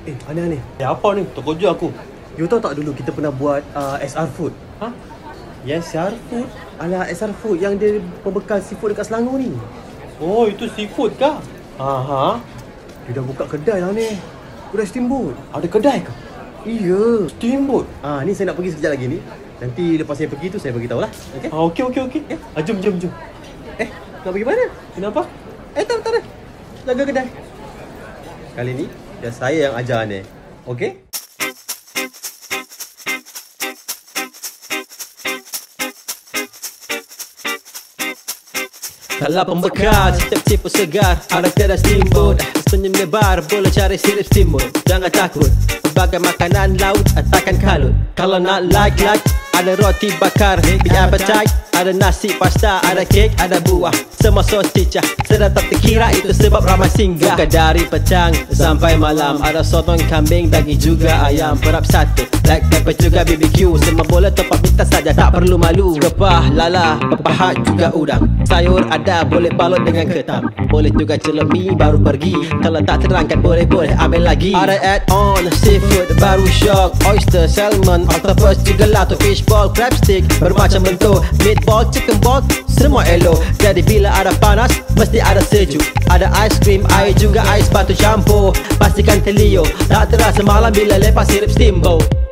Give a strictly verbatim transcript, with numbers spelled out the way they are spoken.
Eh, aneh-aneh. Eh, apa ni? Terkejut aku. You tahu tak dulu kita pernah buat uh, S R Food? Ha? Yes, sir, food. Alah, S R Food yang dia pembekal seafood dekat Selangor ni. Oh, itu seafood kah? Aha. Dia dah buka kedai lah ni. Kedai steamboat. Ada kedai kah? Iya. Steamboat. Ah, ni saya nak pergi sekejap lagi ni. Nanti lepas saya pergi tu saya bagi tahu lah. Okey? Ah, okey, okey, okey. Eh? Ah, jom, jom, jom. Eh, nak pergi mana? Kenapa? Eh, tak, tak, tak. Jaga kedai. Kali ni, biar saya yang ajar ni. Okey? Kalau pembekal, setiap tipu segar ada kedai steamboat. Senyum lebar, boleh cari sirip steamboat. Jangan takut, berbagai makanan laut takkan kalut. Kalau nak like-like, ada roti bakar, big appetite. Ada nasi, pasta, ada kek, ada buah. Semua sos cicah, sedang tak terkira itu sebab ramai singgah. Buka dari petang sampai malam. Ada sotong kambing, daging juga ayam. Perap satu, black pepper juga B B Q. Semua boleh tempat minta saja, tak perlu malu. Kepah, lala, pepahat juga udang. Sayur ada, boleh balut dengan ketam. Boleh juga celup mie, baru pergi. Kalau tak terangkat, boleh-boleh ambil lagi. Ada add-on, seafood, baru shock. Oyster, salmon, octopus juga lato. Fishball, crab stick, bermacam bentuk. Meatball, chicken ball, semua elok. Jadi bila ada panas, mesti ada sejuk. Ada ice cream, air juga ais batu campur. Pastikan telio, tak terasa malam bila lepas sirip steamboat.